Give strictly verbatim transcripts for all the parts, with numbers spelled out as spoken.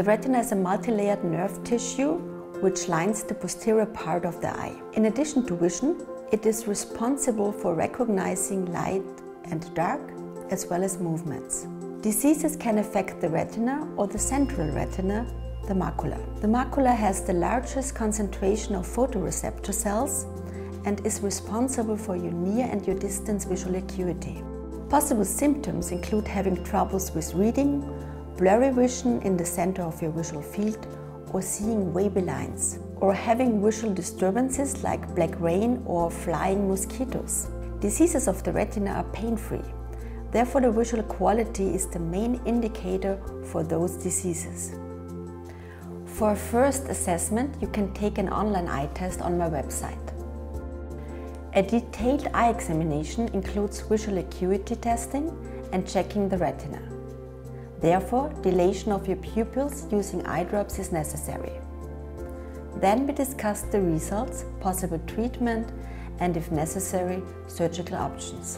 The retina is a multi-layered nerve tissue which lines the posterior part of the eye. In addition to vision, it is responsible for recognizing light and dark, as well as movements. Diseases can affect the retina or the central retina, the macula. The macula has the largest concentration of photoreceptor cells and is responsible for your near and your distance visual acuity. Possible symptoms include having troubles with reading, blurry vision in the center of your visual field, or seeing wavy lines, or having visual disturbances like black rain or flying mosquitoes. Diseases of the retina are pain-free. Therefore, the visual quality is the main indicator for those diseases. For a first assessment, you can take an online eye test on my website. A detailed eye examination includes visual acuity testing and checking the retina. Therefore, dilation of your pupils using eye drops is necessary. Then we discuss the results, possible treatment, and if necessary, surgical options.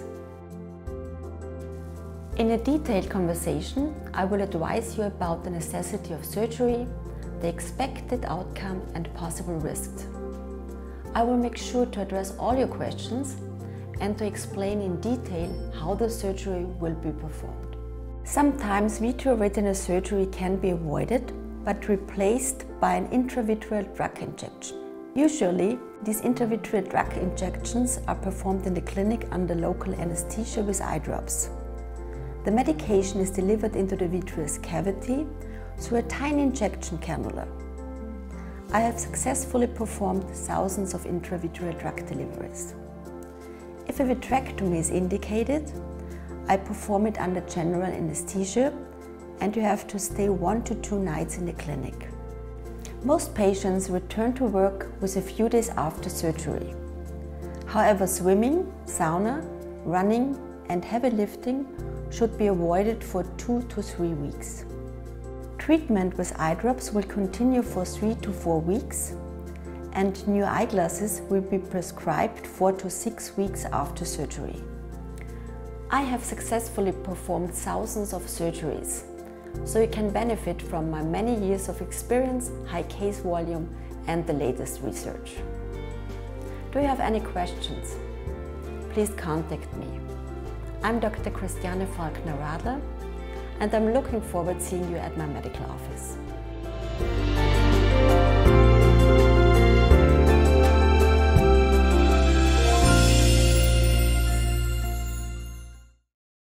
In a detailed conversation, I will advise you about the necessity of surgery, the expected outcome, and possible risks. I will make sure to address all your questions and to explain in detail how the surgery will be performed. Sometimes vitreoretinal surgery can be avoided but replaced by an intravitreal drug injection. Usually, these intravitreal drug injections are performed in the clinic under local anesthesia with eye drops. The medication is delivered into the vitreous cavity through a tiny injection cannula. I have successfully performed thousands of intravitreal drug deliveries. If a vitrectomy is indicated, I perform it under general anesthesia, and you have to stay one to two nights in the clinic. Most patients return to work with a few days after surgery. However, swimming, sauna, running, and heavy lifting should be avoided for two to three weeks. Treatment with eye drops will continue for three to four weeks, and new eyeglasses will be prescribed four to six weeks after surgery. I have successfully performed thousands of surgeries, so you can benefit from my many years of experience, high case volume, and the latest research. Do you have any questions? Please contact me. I'm Doctor Christiane Falkner-Radler, and I'm looking forward to seeing you at my medical office.